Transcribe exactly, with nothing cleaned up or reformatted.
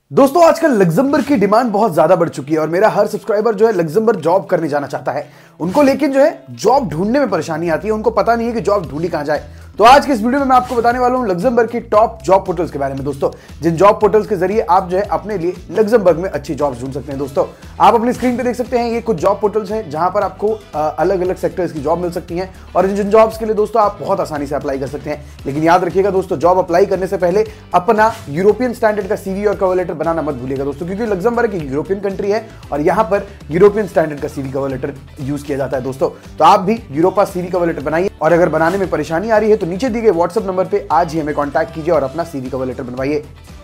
दोस्तों आजकल लग्जमबर्ग की डिमांड बहुत ज्यादा बढ़ चुकी है और मेरा हर सब्सक्राइबर जो है लग्जमबर्ग जॉब करने जाना चाहता है। उनको लेकिन जो है जॉब ढूंढने में परेशानी आती है, उनको पता नहीं है कि जॉब ढूंढी कहां जाए। तो आज के इस वीडियो में मैं आपको बताने वाला हूं लग्जमबर्ग की टॉप जॉब पोर्टल्स के बारे में दोस्तों, जिन जॉब पोर्टल्स के जरिए आप जो है अपने लिए लग्जमबर्ग में अच्छी जॉब्स ढूंढ सकते हैं। दोस्तों आप अपनी स्क्रीन पे देख सकते हैं, ये कुछ जॉब पोर्टल्स हैं जहां पर आपको अलग अलग सेक्टर्स की जॉब मिल सकती हैं और इन जिन जॉब्स के लिए दोस्तों आप बहुत आसानी से अप्लाई कर सकते हैं। लेकिन याद रखिएगा दोस्तों, जॉब अप्लाई करने से पहले अपना यूरोपियन स्टैंडर्ड का सीवी और कवर लेटर बनाना मत भूलिएगा दोस्तों, क्योंकि लग्जमबर्ग एक यूरोपियन कंट्री है और यहां पर यूरोपियन स्टैंडर्ड का सीवी कवर लेटर यूज किया जाता है दोस्तों। तो आप भी यूरोपा सीवी कवर लेटर बनाइए और अगर बनाने में परेशानी आ रही है तो नीचे दिए गए व्हाट्सएप नंबर पे आज ही हमें कांटेक्ट कीजिए और अपना सीवी कवर लेटर बनवाइए।